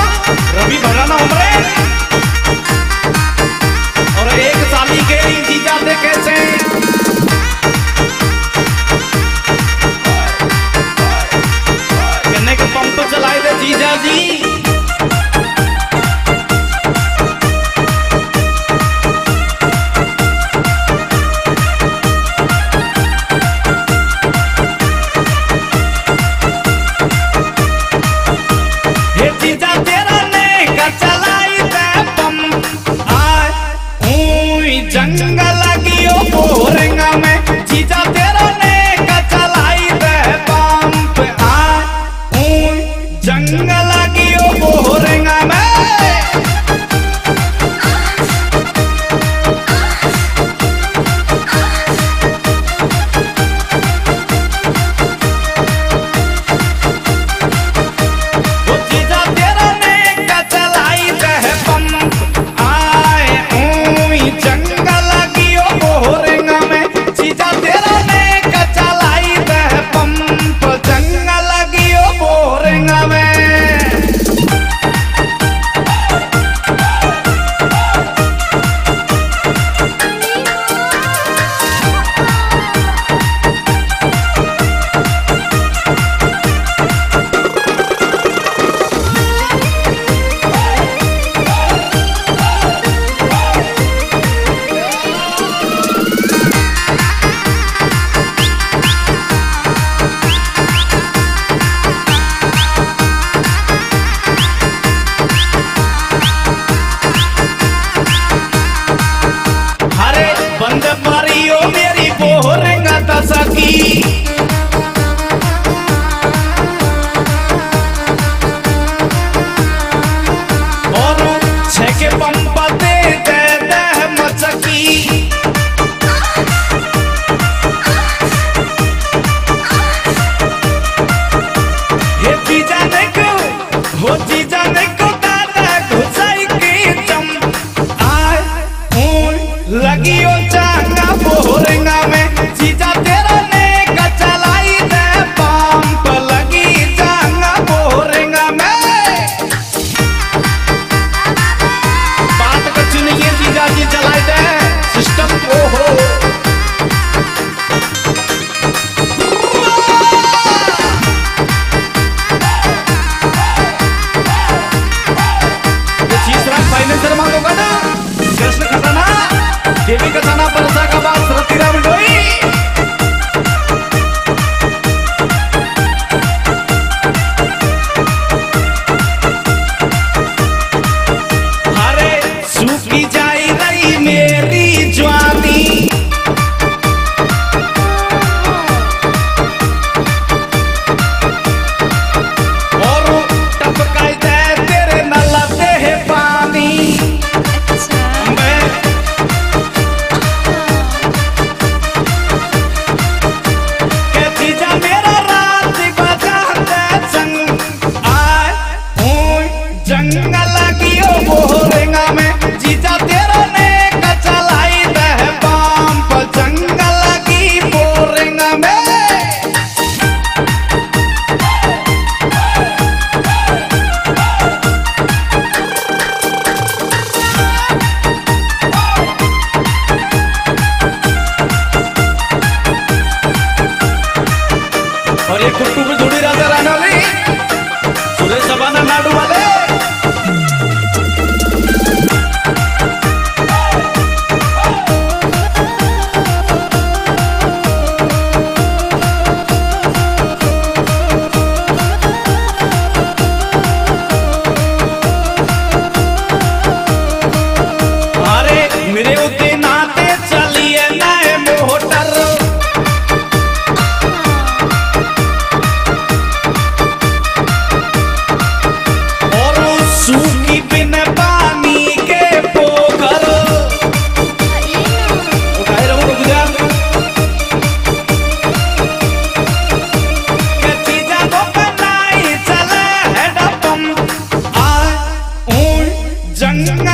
रवि भराना उमरे और एक साली के जीजा थे कैसे गन्ने के पंप चलाए थे जीजा जी। जंगल लगियो बोरेंगा में जीजा तेरा ने चलाई दे पंप जंगल लगियो बोरेंगा में जीजा तेरा ने चलाई दे पंप जंगल लगियो बोरेंगा में जीजा तेरा ने चलाई दे पंप जंगल लगियो बोरेंगा में। बंद मारियो मेरी बोरेंगा दशा की और छके पंप दे दे मचकी ये जीजा ने को हो जीजा ने को दादा घुसाई की चम लगियो चांगा बोरेंगा में जीजा तेरा ने चलाई दे पंप लगी चांगा बोरेंगा में। बात कुछ नहीं है जीजा जी चलाई दे सिस्टम को हो फाइनेंसर मांगोगा ना कृष्ण खजाना देवी का थाना परसा का बात रतिरा मंडोई अरे सूखी जाई रही मेरी जवानी और टपकाई दे तेरे नला दे है पानी जंगल लगियो बोरेंगा में जीजा तेरा ने चलाई दे पंप जंगल लगी बोरेंगा में। और ये कुट्टू भी जुड़ी राजा राना वाली सुरेश सबाना नाडू वाले मेरे उते नाते चलिए नए मोटर और सूखी बिन पानी के पोखर उठाए रहो गुजरात के चीजा को बनाई चले हेड पंप जंगल